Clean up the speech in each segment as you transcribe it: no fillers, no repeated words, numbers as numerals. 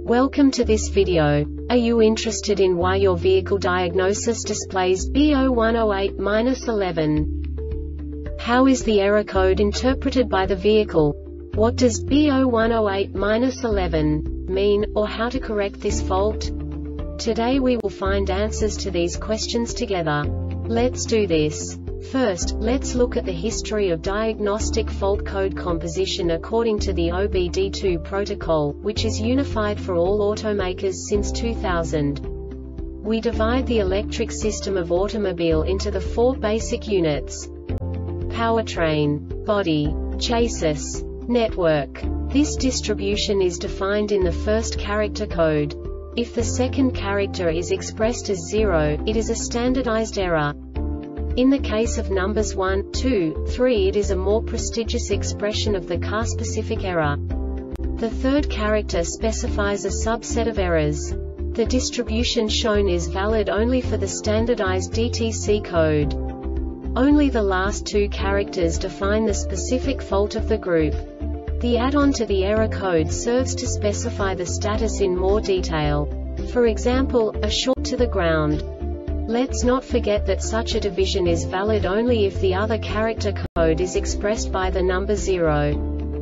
Welcome to this video. Are you interested in why your vehicle diagnosis displays B0108-11? How is the error code interpreted by the vehicle? What does B0108-11 mean, or how to correct this fault? Today we will find answers to these questions together. Let's do this. First, let's look at the history of diagnostic fault code composition according to the OBD2 protocol, which is unified for all automakers since 2000. We divide the electric system of automobile into the four basic units: powertrain, body, chassis, network. This distribution is defined in the first character code. If the second character is expressed as 0, it is a standardized error. In the case of numbers 1, 2, 3, it is a more prestigious expression of the car-specific error. The third character specifies a subset of errors. The distribution shown is valid only for the standardized DTC code. Only the last two characters define the specific fault of the group. The add-on to the error code serves to specify the status in more detail. For example, a short to the ground. Let's not forget that such a division is valid only if the other character code is expressed by the number 0.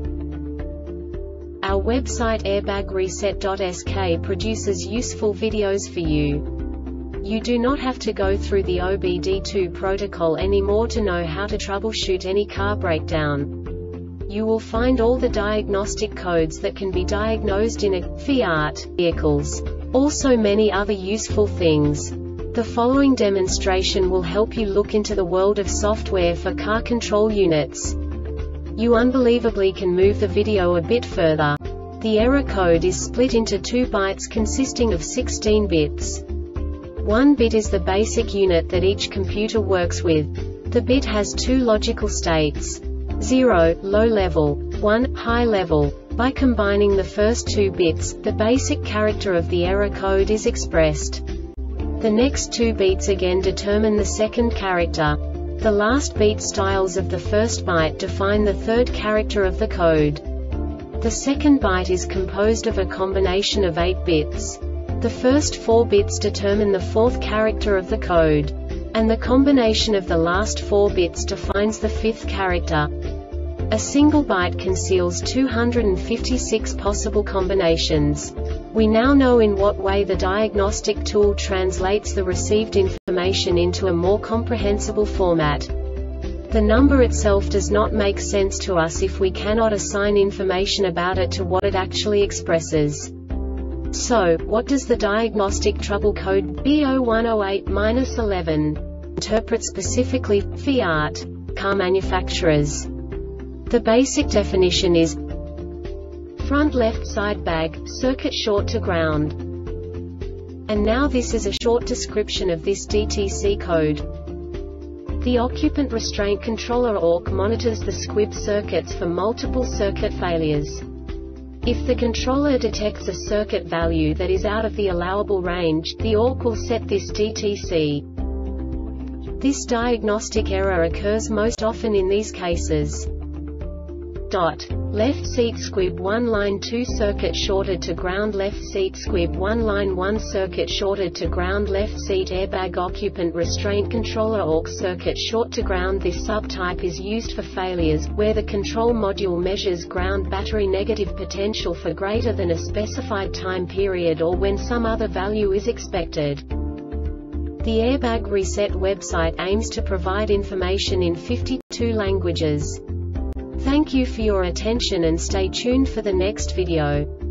Our website airbagreset.sk produces useful videos for you. You do not have to go through the OBD2 protocol anymore to know how to troubleshoot any car breakdown. You will find all the diagnostic codes that can be diagnosed in a Fiat vehicles. Also many other useful things. The following demonstration will help you look into the world of software for car control units. You unbelievably can move the video a bit further. The error code is split into 2 bytes consisting of 16 bits. 1 bit is the basic unit that each computer works with. The bit has 2 logical states: 0, low level, 1, high level. By combining the first 2 bits, the basic character of the error code is expressed. The next 2 beats again determine the second character. The last beat styles of the first byte define the third character of the code. The second byte is composed of a combination of 8 bits. The first 4 bits determine the fourth character of the code. And the combination of the last 4 bits defines the fifth character. A single byte conceals 256 possible combinations. We now know in what way the diagnostic tool translates the received information into a more comprehensible format. The number itself does not make sense to us if we cannot assign information about it to what it actually expresses. So, what does the diagnostic trouble code B0108-11 interpret specifically for Fiat car manufacturers? The basic definition is front left side bag, circuit short to ground. And now this is a short description of this DTC code. The occupant restraint controller ORC monitors the squib circuits for multiple circuit failures. If the controller detects a circuit value that is out of the allowable range, the ORC will set this DTC. This diagnostic error occurs most often in these cases. Left seat squib 1 line 2 circuit shorted to ground, left seat squib 1 line 1 circuit shorted to ground, left seat airbag occupant restraint controller ORC circuit short to ground. This subtype is used for failures where the control module measures ground battery negative potential for greater than a specified time period or when some other value is expected. The Airbag Reset website aims to provide information in 52 languages. Thank you for your attention and stay tuned for the next video.